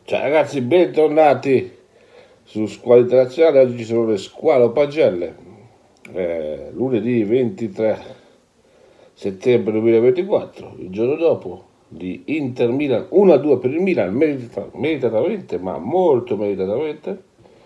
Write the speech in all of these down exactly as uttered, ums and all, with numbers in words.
Ciao ragazzi, bentornati su Squalo Internazionale. Oggi ci sono le Squalo Pagelle. Eh, lunedì ventitré settembre duemilaventiquattro, il giorno dopo di Inter Milan uno a due per il Milan, merita- meritatamente, ma molto meritatamente.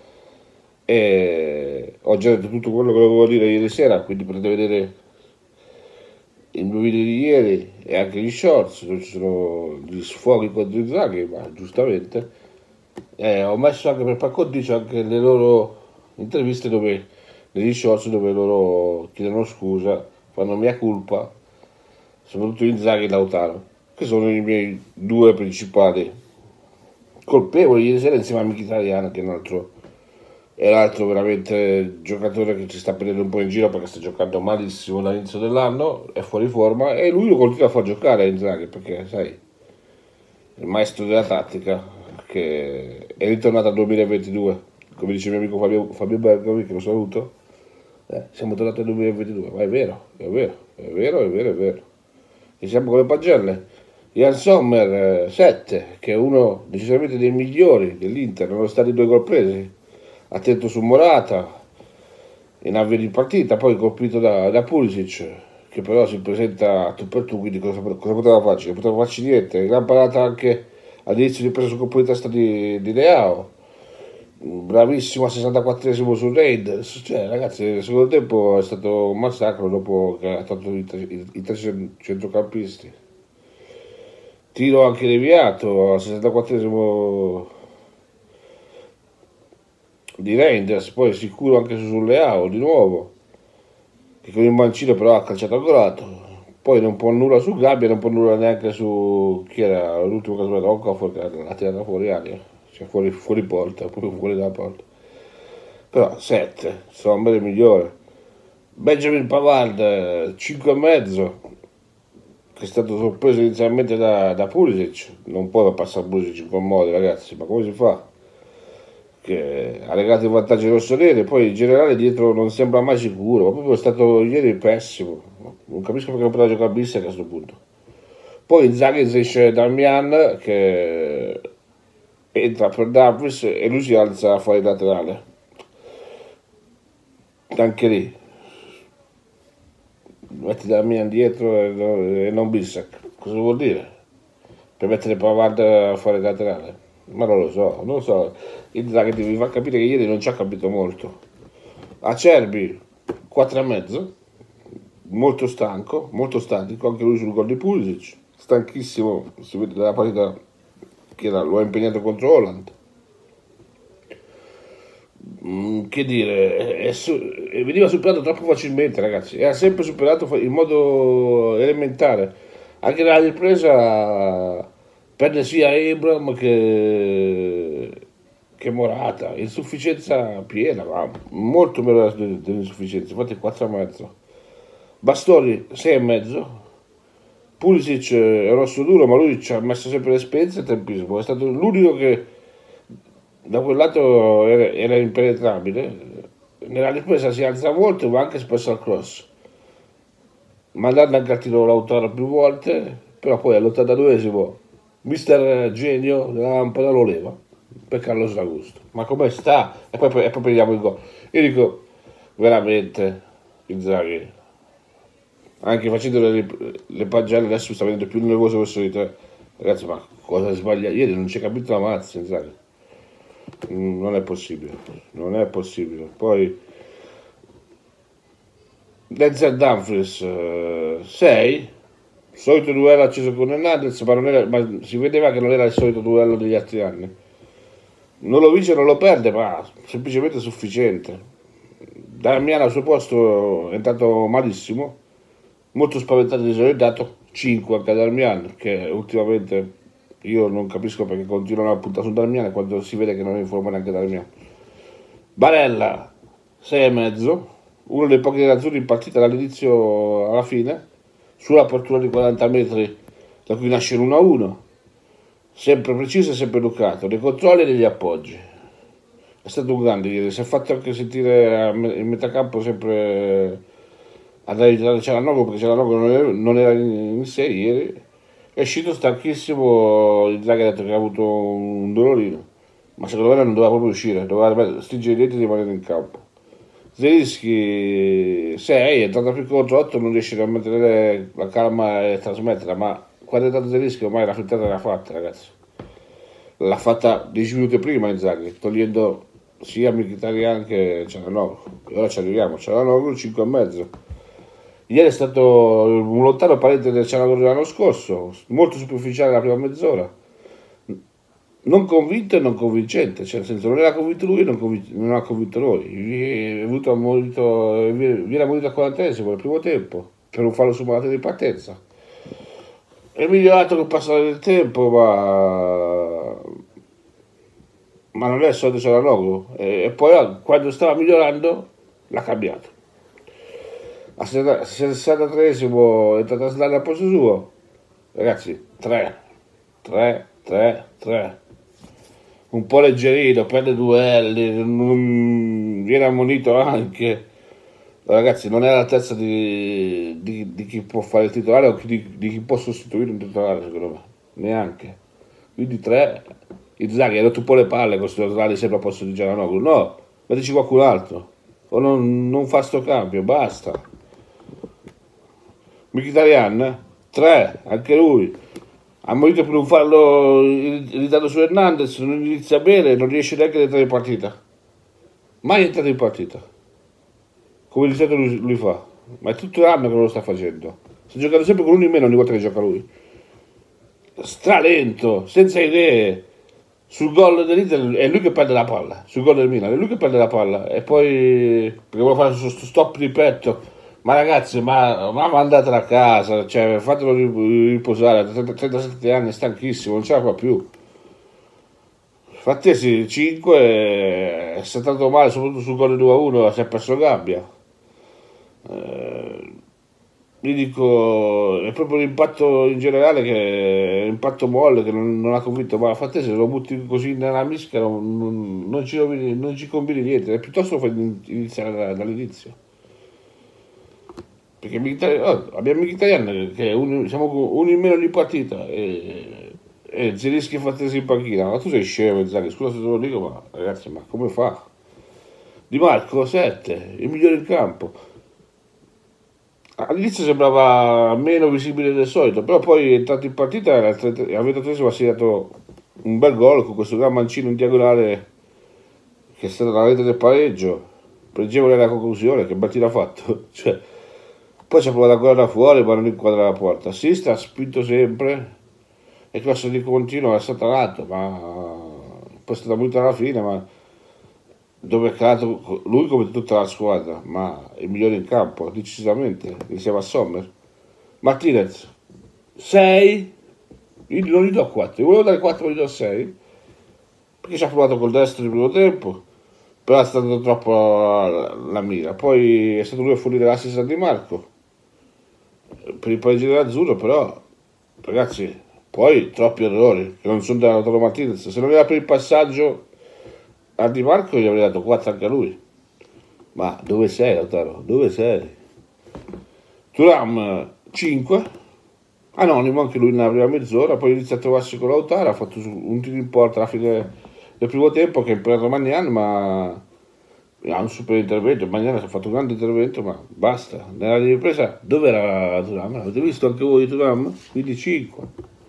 E ho già detto tutto quello che volevo dire ieri sera, quindi potete vedere i miei video di ieri e anche gli shorts, dove ci sono gli sfoghi contro Inzaghi, ma giustamente. Eh, ho messo anche per par condicio anche le loro interviste dove, negli shorts dove loro chiedono scusa, fanno mia colpa, soprattutto Inzaghi e Lautaro, che sono i miei due principali colpevoli ieri sera insieme a Mkhitaryan, che è un altro, è un altro veramente giocatore che ci sta prendendo un po' in giro perché sta giocando malissimo dall'inizio dell'anno, è fuori forma e lui lo continua a far giocare Inzaghi perché sai, il maestro della tattica, che è ritornato al duemilaventidue, come dice il mio amico Fabio, Fabio Bergomi, che lo saluto. Eh, siamo tornati al duemilaventidue, ma è vero, è vero, è vero, è vero, è vero. E siamo con le pagelle. Jan Sommer, sette, che è uno decisamente dei migliori dell'Inter, nonostante i due gol presi. Attento su Morata, in avvio di partita, poi colpito da, da Pulisic, che però si presenta a tu per tu, quindi cosa, cosa poteva farci? Non poteva farci niente. Gran parata anche all'inizio di presa su colpo di testa di, di Leao, bravissimo al sessantaquattresimo su Reinders. Cioè ragazzi, il secondo tempo è stato un massacro dopo che ha tolto i, tre- i, i tre centrocampisti. Tiro anche deviato al sessantaquattresimo di Reinders, poi sicuro anche su Leao di nuovo, che con il mancino però ha calciato aggolato. Poi non può nulla su Gabbia, non può nulla neanche su chi era l'ultimo che ha sbagliato, Okafor, che l'ha tirata fuori aria, cioè fuori, fuori porta, proprio fuori dalla porta. Però sette, insomma, è il migliore. Benjamin Pavard, cinque e mezzo, che è stato sorpreso inizialmente da, da Pulisic. Non può passare Pulisic in quel modo, ragazzi, ma come si fa? Che ha legato i vantaggi rossoneri, poi in generale dietro non sembra mai sicuro, ma proprio è stato ieri pessimo. Non capisco perché non poteva giocare a Bissek a questo punto. Poi Inzaghi esce Darmian che entra per Davis e lui si alza fuori laterale. Anche lì, metti Darmian dietro e non, e non Bissek. Cosa vuol dire? Per mettere Pavard fuori laterale? Ma non lo so, non lo so. Inzaghi devi far capire che ieri non ci ha capito molto. Acerbi quattro e mezzo, molto stanco, molto stanco, anche lui sul gol di Pulisic, stanchissimo, si vede dalla partita che era, lo ha impegnato contro Holland. Mm, che dire, è su- è- veniva superato troppo facilmente, ragazzi, era sempre superato fa- in modo elementare. Anche nella ripresa perde sia Abram che, che Morata, insufficienza piena, ma molto meno dell- dell'insufficienza, infatti quattro e mezzo. Bastoni sei e mezzo, Pulisic è rosso duro, ma lui ci ha messo sempre l'esperienza e il tempismo, è stato l'unico che da quel lato era, era impenetrabile. Nella ripresa si alza molto, ma anche spesso al cross, mandando anche a tiro Lautaro più volte, però poi all'ottantaduesimo mister Genio della lampada lo leva per Carlos Augusto. Ma come sta? E poi, e poi prendiamo il gol. Io dico, veramente, Inzaghi, anche facendo le, le pagelle adesso mi sta venendo più nervoso verso di te. Ragazzi, ma cosa sbaglia? Ieri non ci è capito la mazza, Inzaghi. Mm, Non è possibile, non è possibile. Poi Denzel Dumfries sei, solito duello acceso con Hernandez, ma, non era, ma si vedeva che non era il solito duello degli altri anni. Non lo vince, non lo perde, ma semplicemente sufficiente. Darmian al suo posto è entrato malissimo, molto spaventato e disorientato, cinque anche a Darmian, che ultimamente io non capisco perché continuano a puntare su Darmian quando si vede che non è in forma neanche Darmian. Barella sei e mezzo, uno dei pochi nerazzurri in partita dall'inizio alla fine, sull'apertura di quaranta metri da cui nasce l'uno a uno, sempre preciso e sempre educato, nei controlli e negli appoggi. È stato un grande ieri, si è fatto anche sentire in metà campo sempre ad aiutare Cialanoglu perché Cialanoglu non era, non era in sé ieri, È uscito stanchissimo, Inzaghi ha detto che ha avuto un dolorino, ma secondo me non doveva proprio uscire, doveva stringere i denti e rimanere in campo. Zelinski sei, è entrato più contro otto, non riesce a mantenere la calma e trasmetterla, ma quando è entrato Zelinski ormai la frittata l'ha fatta, ragazzi. L'ha fatta dieci minuti prima Inzaghi, togliendo sia Mkhitaryan che Cialanoglu. E ora ci arriviamo, Cialanoglu cinque e mezzo. Ieri è stato un lontano parente del Cialanoglu dell'anno scorso, molto superficiale la prima mezz'ora. Non convinto e non convincente, cioè nel senso non era convinto lui e non, convin- non ha convinto noi. Vi- È avuto ammonito, viene ammonito al quarantesimo nel primo tempo per un fallo su malato di partenza. È migliorato col passare del tempo, ma, ma non è il solito Cialanoglu. E, e poi quando stava migliorando l'ha cambiato. A sessantatreesimo è entrato a Slare al posto suo. Ragazzi, tre, tre, tre, tre. Un po' leggerino, perde duelli, non- viene ammonito anche. Ragazzi, non è all'altezza di, di, di chi può fare il titolare o di, di chi può sostituire un titolare, secondo me. Neanche. Quindi tre. Inzaghi ha rotto un po' le palle con questo Slare sempre a posto di Giananoglu. No, mettici qualcun altro. O non, non fa sto cambio, basta. Mkhitaryan, tre, anche lui. Ha morito per un fallo ridato su Hernandez, non inizia bene, non riesce neanche ad entrare in partita. Mai entrato in partita. Come di solito lui, lui fa. Ma è tutto l'anno che non lo sta facendo. Sta giocando sempre con uno in meno ogni volta che gioca lui. Stralento, senza idee. Sul gol dell'Inter è lui che perde la palla. Sul gol del Milan è lui che perde la palla. E poi perché vuole fare questo stop di petto. Ma ragazzi, ma, ma mandatela a casa, cioè, fatelo riposare, a trentasette anni, è stanchissimo, non ce la fa più. Frattesi cinque, è stato male, soprattutto sul gol due a uno, si è perso Gabbia. Eh, gli dico, è proprio l'impatto in generale, che è l'impatto molle che non, non ha convinto, ma Frattesi se lo butti così nella mischia non, non, non, ci, rovini, non ci combini niente, è piuttosto fai iniziare dall'inizio. Perché oh, abbiamo Mkhitaryan che è un, siamo uno in meno di partita e, e Zelinski Frattesi in panchina. Ma tu sei scemo, Zaghi, scusa se te lo dico, ma ragazzi, ma come fa? Di Marco sette, il migliore in campo. All'inizio sembrava meno visibile del solito, però poi è entrato in partita e al ventatreesimo ha segnato un bel gol con questo gran mancino in diagonale che è stata la rete del pareggio, pregevole alla conclusione, che bel tiro ha fatto. Cioè, poi ci ha provato ancora da fuori, ma non inquadra la porta. Sista ha spinto sempre e cross di continuo è stato lato, ma poi è stata molto alla fine, ma dove è calato lui come tutta la squadra, ma il migliore in campo, decisamente, insieme a Sommer. Martinez, sei, io non gli do quattro, io volevo dare quattro, gli do sei, perché ci ha provato col destro il primo tempo, però è stato troppo la, la mira. Poi è stato lui a fornire l'assist a Di Marco per il pareggio dell'azzurro, però ragazzi, poi troppi errori che non sono da Lautaro Martinez. Se non era per il passaggio a Di Marco gli avrei dato quattro anche a lui. Ma dove sei, Lautaro? Dove sei? Thuram cinque, anonimo anche lui nella prima mezz'ora, poi inizia a trovarsi con Lautaro, ha fatto un tiro in porta alla fine del primo tempo che ha imparato Magnan, ma ha un super intervento. Magnan ha fatto un grande intervento, ma basta. Nella ripresa, dove era Thuram? Avete visto anche voi Thuram? Quindi cinque.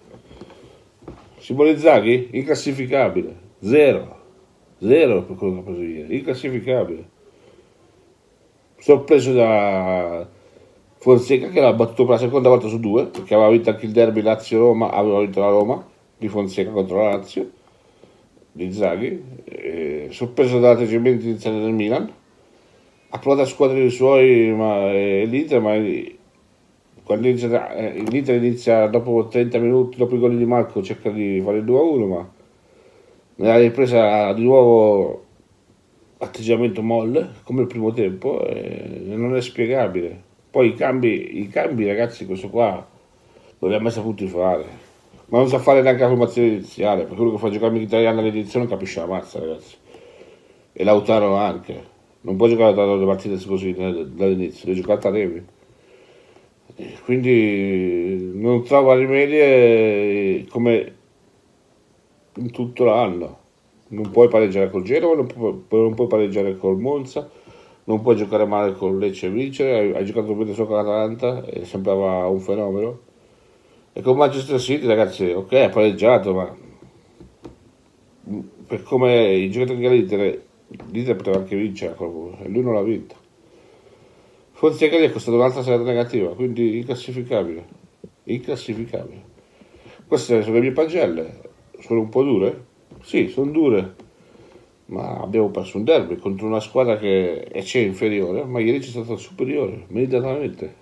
Simone Inzaghi? Inclassificabile. Zero. Zero per quello che ha preso ieri. Inclassificabile. Sorpreso da Fonseca che l'ha battuto per la seconda volta su due, perché aveva vinto anche il derby Lazio-Roma, aveva vinto la Roma di Fonseca contro la Lazio di Inzaghi, eh, sorpreso dall'atteggiamento iniziale del Milan, ha provato a squadrare i suoi, ma eh, l'Inter, ma eh, quando inizia, eh, l'Inter inizia dopo trenta minuti, dopo i gol di Marco, cerca di fare il due a uno, ma nella ripresa di nuovo atteggiamento molle, come il primo tempo, e non è spiegabile. Poi i cambi, i cambi ragazzi, questo qua non li ha mai saputi fare. Ma non sa fare neanche la formazione iniziale, perché quello che fa giocare Mkhitaryan all'inizio non capisce la mazza, ragazzi. E Lautaro anche. Non può giocare da le partite così dall'inizio, deve giocare a Taremi. quindi non trova rimedi come in tutto l'anno. Non puoi pareggiare col Genova, non puoi, non puoi pareggiare col Monza, non puoi giocare male con Lecce e vincere, hai, hai giocato bene solo con l'Atalanta e sembrava un fenomeno. E con Manchester City, ragazzi, ok, ha pareggiato, ma per come i giocatori dell'Inter, l'Inter poteva anche vincere e lui non l'ha vinto. Forse che gli è costato un'altra serata negativa, quindi inclassificabile. Inclassificabile. Queste sono le mie pagelle, sono un po' dure? Sì, sono dure, ma abbiamo perso un derby contro una squadra che c'è inferiore, ma ieri c'è stata superiore, immediatamente.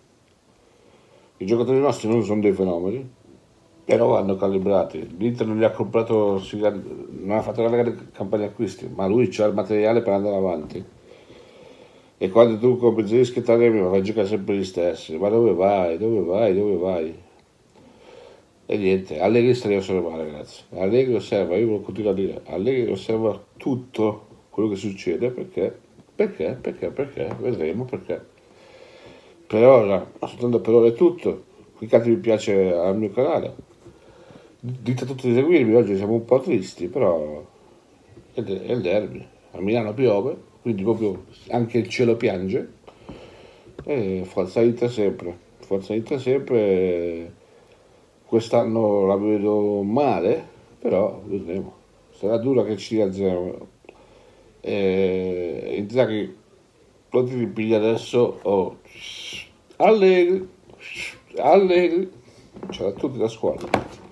I giocatori nostri non sono dei fenomeni, però vanno calibrati. L'Inter non gli ha comprato, non ha fatto una grande campagna acquisti, ma lui c'ha il materiale per andare avanti. E quando tu compri Zelischi e Taremi, fai giocare sempre gli stessi. Ma dove vai? Dove vai? Dove vai? E niente, Allegri sta a osservare, ragazzi. Allegri osserva, io ve lo continuo a dire, Allegri osserva tutto quello che succede perché, perché, perché, perché, vedremo perché. Per ora, soltanto per ora è tutto. Cliccate mi piace al mio canale. Dite a tutti di seguirmi, oggi siamo un po' tristi, però è il derby. A Milano piove, quindi proprio anche il cielo piange. E forza Inter sempre, forza Inter sempre. Quest'anno la vedo male, però vedremo. Sarà dura che ci rialziamo. E Inzaghi lo ti ripiglia adesso. Oh. Allegri, Allegri, c'era tutti la squadra.